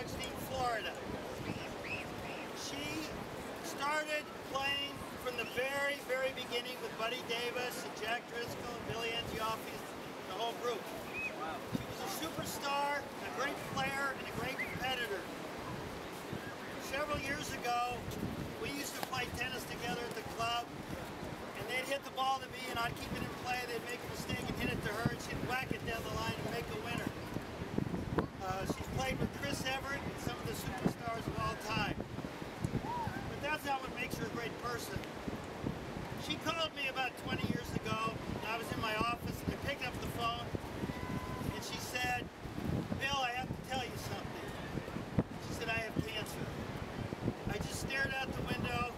Augustine, Florida. She started playing from the very, very beginning with Buddy Davis and Jack Driscoll and Billy Angioffi, the whole group. Wow. She was a superstar, a great player, and a great competitor. Several years ago, we used to play tennis together at the club, and they'd hit the ball to me, and I'd keep it in play. They'd make a mistake and hit it to her, and she'd whack it down the line and make a winner. She's played with Chris Everett and some of the superstars of all time. But that's not what makes her a great person. She called me about 20 years ago, and I was in my office, and I picked up the phone, and she said, "Bill, I have to tell you something." She said, "I have cancer." I just stared out the window.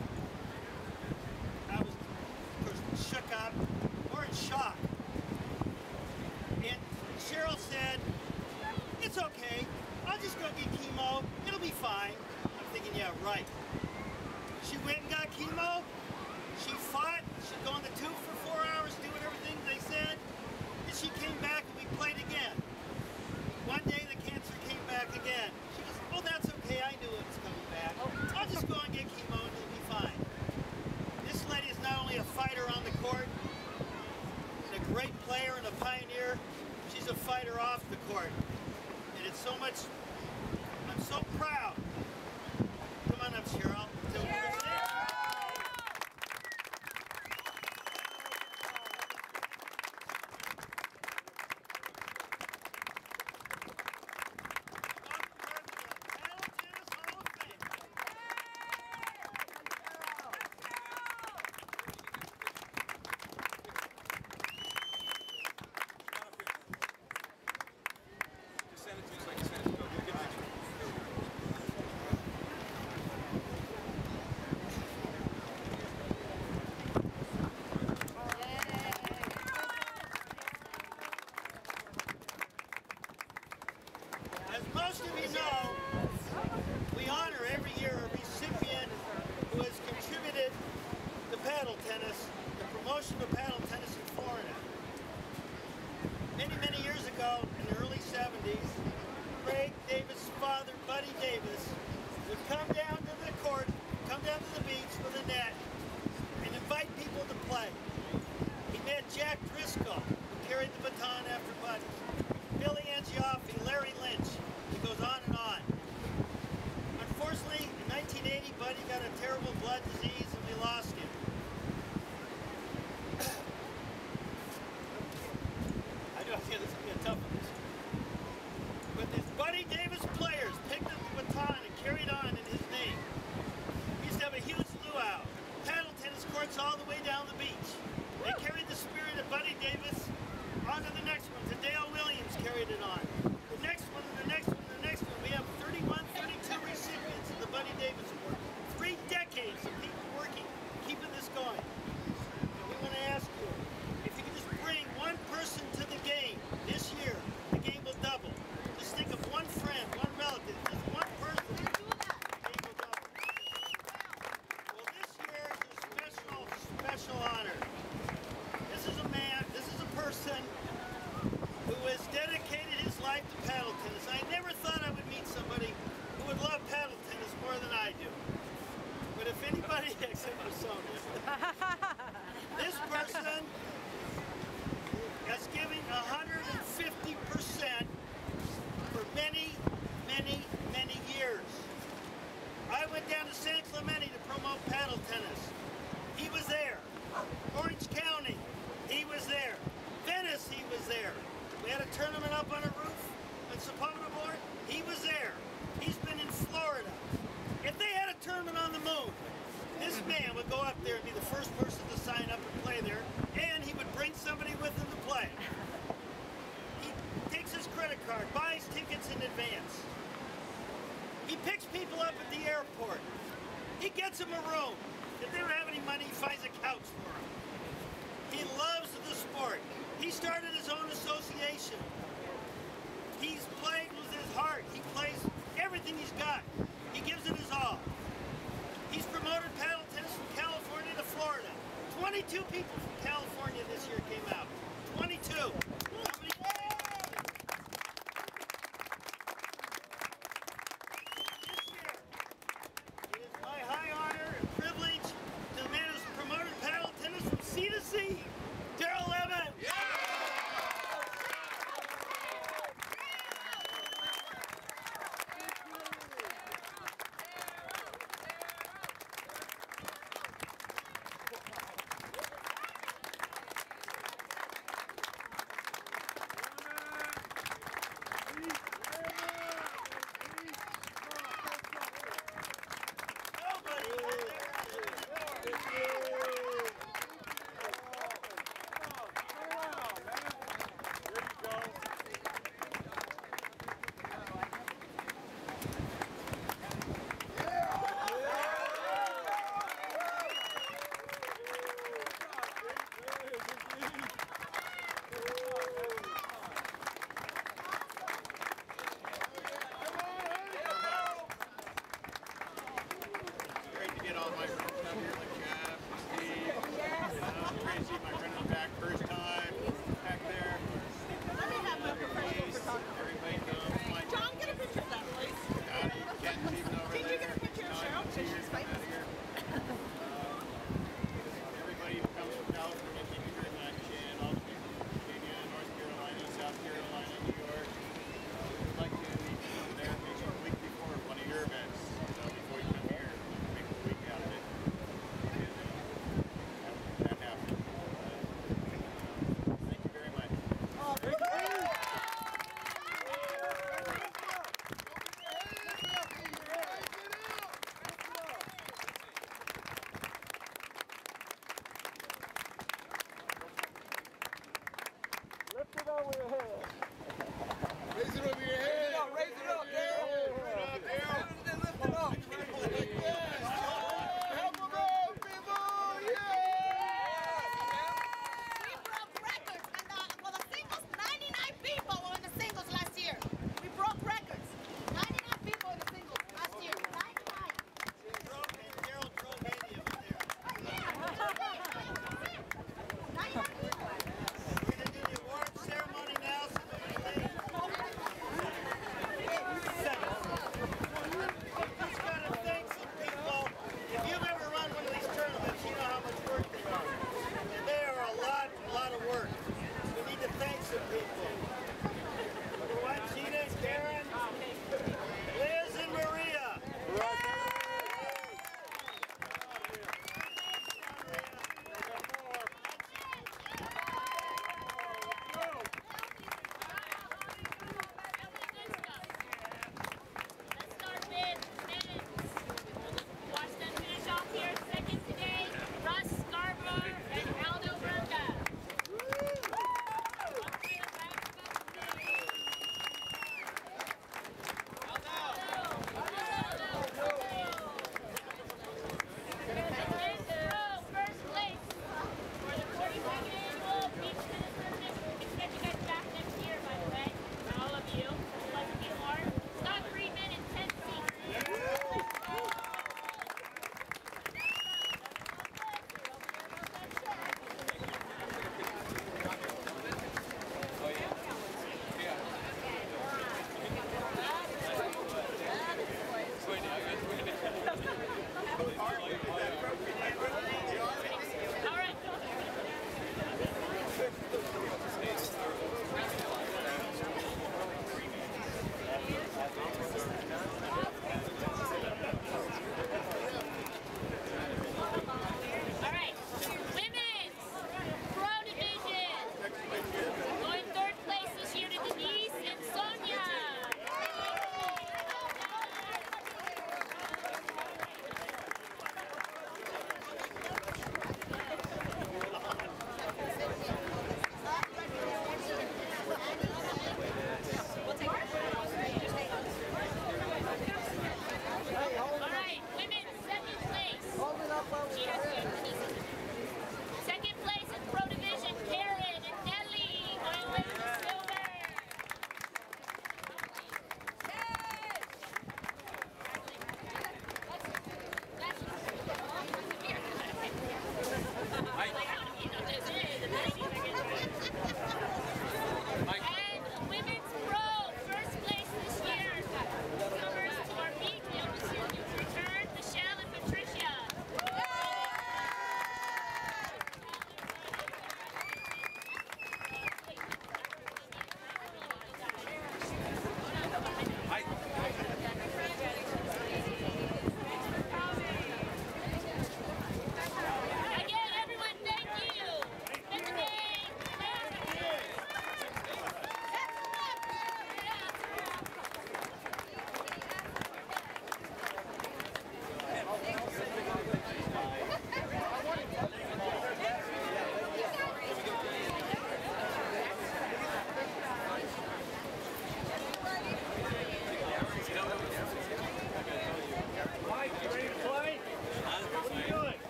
I was, of course, shook up, or in shock. And Cheryl said, "It's okay. I'll just go get chemo. It'll be fine." I'm thinking, yeah, right. She went and got chemo. She fought. She'd go on the tube for 4 hours, doing everything they said. And she came back and we played again. One day the cancer came back again. She goes, "Oh, that's okay. I knew it was coming back. I'll just go and get chemo and it'll be fine." This lady is not only a fighter on the court, and a great player and a pioneer, she's a fighter off the court. And it's so much, I'm so proud. Come on up, Cheryl. As most of you know, we honor every year a recipient who has contributed to paddle tennis, the promotion of paddle tennis in Florida. Many, many years ago, in the early 70s, Craig Davis' father, Buddy Davis, would come down to the court, come down to the beach with a net, and invite people to play. He met Jack Driscoll, who carried the baton after Buddy, Billy Angioffi, Larry Lynch. It goes on and on. Unfortunately, in 1980, Buddy got a terrible blood disease and we lost him. I know this is going to be a tough one. But these Buddy Davis players picked up the baton and carried on in his name. We used to have a huge luau, paddle tennis courts all the way down the beach. They carried the spirit of Buddy Davis on to the next one. To Dale Williams carried it on. The next one, and the next one, and the next one. We have 31, 32 recipients of the Buddy Davis Award. 3 decades of people working, keeping this going. And we want to ask you, if you could just bring one person to the game this year, the game will double. Just think of one friend, one relative, just one person. The game will double. Well, this year is a special honor. This is a man, this is a person who has dedicated his life to paddle tennis. I never thought I would meet somebody who would love paddle tennis more than I do. But if anybody, except for Sonia, this person is giving 150% for many, many, many years. I went down to San Clemente to promote paddle tennis. He was there. Orange County, he was there. Venice, he was there. We had a tournament up on a roof in Sapone, he was there. He's been in Florida. If they had a tournament on the moon, this man would go up there and be the first person to sign up and play there, and he would bring somebody with him to play. He takes his credit card, buys tickets in advance. He picks people up at the airport. He gets them a room. If they don't have any money, he finds a couch for them. He loves the sport. He started his own association.